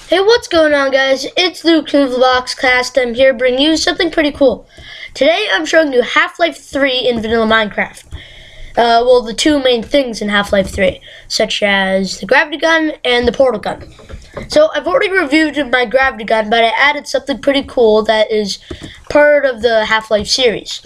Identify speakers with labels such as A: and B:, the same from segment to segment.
A: Hey, what's going on, guys? It's Luke from Vlogscast. I'm here bringing you something pretty cool. Today, I'm showing you Half-Life 3 in vanilla Minecraft. Well, the two main things in Half-Life 3, such as the gravity gun and the portal gun. So, I've already reviewed my gravity gun, but I added something pretty cool that is part of the Half-Life series.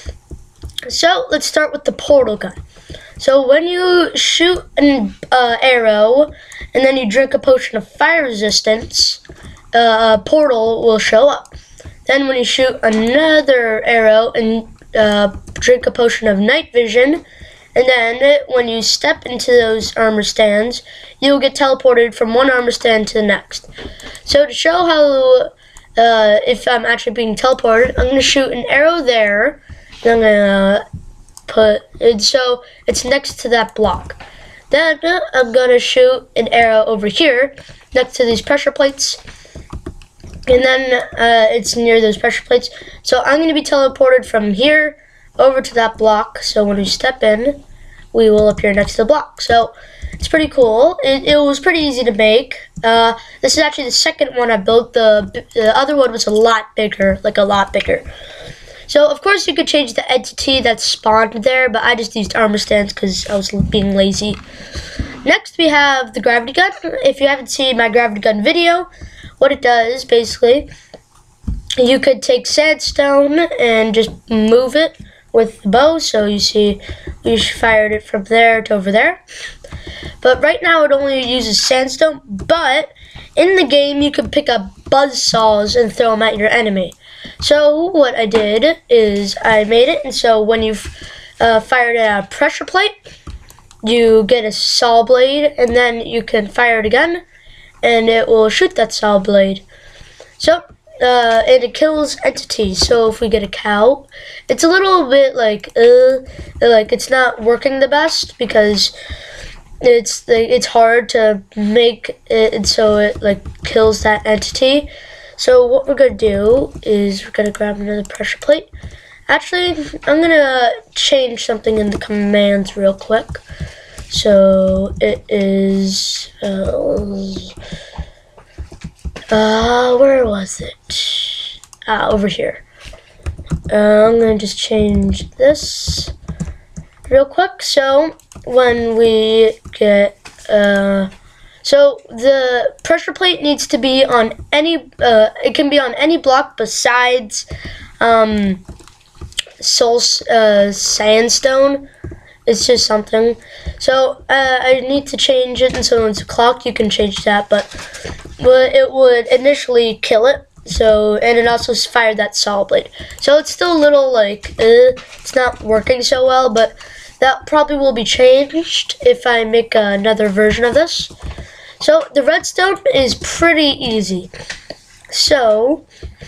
A: So, let's start with the portal gun. So when you shoot an arrow and then you drink a potion of fire resistance, a portal will show up. Then when you shoot another arrow and drink a potion of night vision, and then when you step into those armor stands, you'll get teleported from one armor stand to the next. So to show how, if I'm actually being teleported, I'm going to shoot an arrow there, and I'm going to put it so it's next to that block. Then I'm gonna shoot an arrow over here next to these pressure plates, and then it's near those pressure plates. So I'm gonna be teleported from here over to that block. So when we step in, we will appear next to the block. So it's pretty cool. It was pretty easy to make. This is actually the second one I built. The other one was a lot bigger, like a lot bigger. So, of course, you could change the entity that spawned there, but I just used armor stands because I was being lazy. Next, we have the gravity gun. If you haven't seen my gravity gun video, what it does, basically, you could take sandstone and just move it with the bow. So, you see, we fired it from there to over there. But right now, it only uses sandstone, but in the game, you can pick up buzzsaws and throw them at your enemy. So what I did is I made it, and so when you've fired at a pressure plate, you get a saw blade, and then you can fire it again, and it will shoot that saw blade. So, and it kills entities. So if we get a cow, it's a little bit like it's not working the best because it's hard to make it, and so it like kills that entity. So what we're going to do is we're going to grab another pressure plate. Actually, I'm going to change something in the commands real quick. So it is, where was it? Over here. I'm going to just change this real quick. So when we get, so the pressure plate needs to be on any, it can be on any block besides sandstone. It's just something. So I need to change it, and so when it's a clock, you can change that, but it would initially kill it. So, and it also fired that saw blade. So it's still a little like, it's not working so well, but that probably will be changed if I make another version of this. So the redstone is pretty easy. So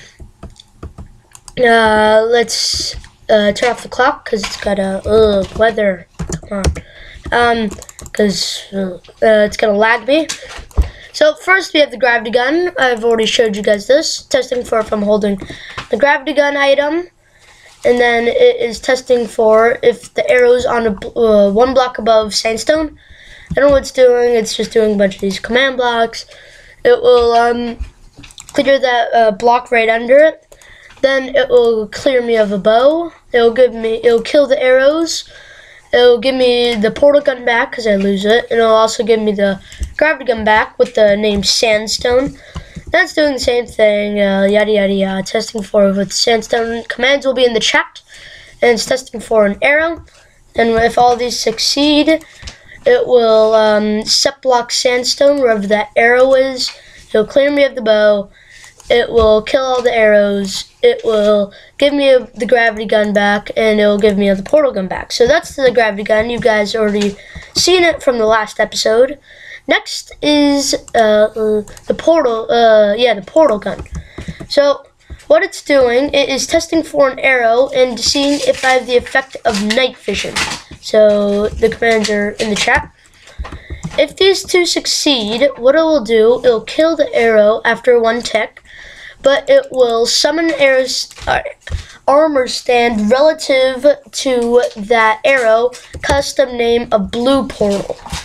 A: let's turn off the clock because it's got a weather. Come on, because it's gonna lag me. So first we have the gravity gun. I've already showed you guys this, testing for if I'm holding the gravity gun item, and then it is testing for if the arrow's on a one block above sandstone. I don't know what it's doing. It's just doing a bunch of these command blocks. It will clear that block right under it. Then it will clear me of a bow. It'll kill the arrows. It'll give me the portal gun back because I lose it. And it'll also give me the gravity gun back with the name Sandstone. That's doing the same thing. Yada yada yada. Testing for with sandstone. Commands will be in the chat. And it's testing for an arrow. And if all these succeed, it will set block sandstone wherever that arrow is. It'll clear me of the bow. It will kill all the arrows. It will give me the gravity gun back, and it will give me the portal gun back. So that's the gravity gun. You guys already seen it from the last episode. Next is the portal gun. So what it's doing, it is testing for an arrow and seeing if I have the effect of night vision. So the commands are in the chat. If these two succeed, what it will do, it will kill the arrow after one tick, but it will summon arrows, armor stand relative to that arrow, custom name a blue portal.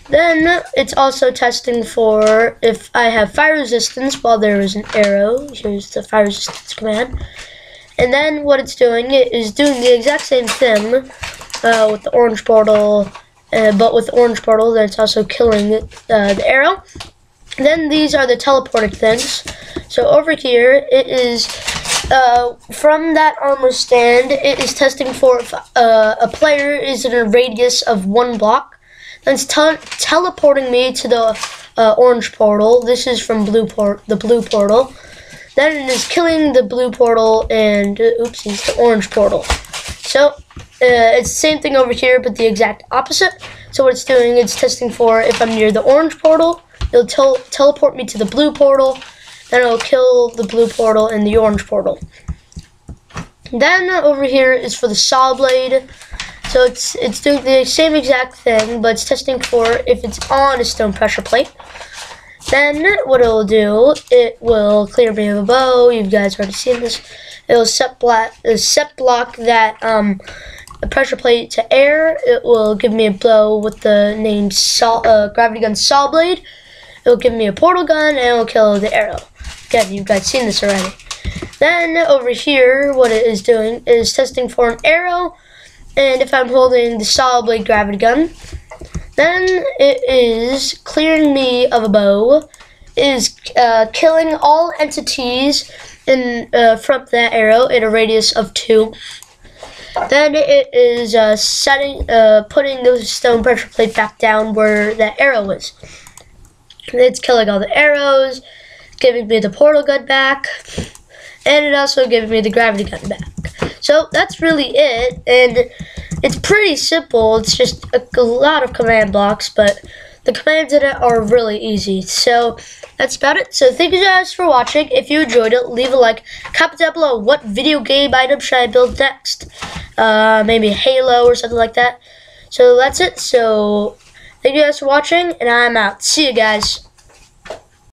A: Then it's also testing for if I have fire resistance while there is an arrow. Here's the fire resistance command. And then what it's doing is doing the exact same thing with the orange portal, but with the orange portal, then it's also killing the arrow. Then these are the teleporting things. So over here, it is from that armor stand, it is testing for if a player is in a radius of 1 block. Then it's teleporting me to the orange portal. This is from the blue portal. Then it is killing the blue portal and oopsies, the orange portal. So it's the same thing over here, but the exact opposite. So what it's doing, it's testing for if I'm near the orange portal, it'll teleport me to the blue portal. Then it'll kill the blue portal and the orange portal. Then over here is for the saw blade. So it's doing the same exact thing, but it's testing for if it's on a stone pressure plate. Then what it'll do, it will clear me of a bow. You guys already seen this. It'll set block that pressure plate to air. It will give me a bow with the name gravity gun saw blade. It'll give me a portal gun and it'll kill the arrow. Again, you guys seen this already. Then over here, what it is doing is testing for an arrow. And if I'm holding the saw blade gravity gun, then it is clearing me of a bow, is killing all entities in from that arrow in a radius of 2. Then it is putting the stone pressure plate back down where that arrow is. It's killing all the arrows, giving me the portal gun back, and it also giving me the gravity gun back. So that's really it, and it's pretty simple. It's just a lot of command blocks, but the commands in it are really easy. So that's about it. So thank you guys for watching. If you enjoyed it, leave a like. Comment down below what video game item should I build next. Maybe Halo or something like that. So that's it. So thank you guys for watching, and I'm out. See you guys.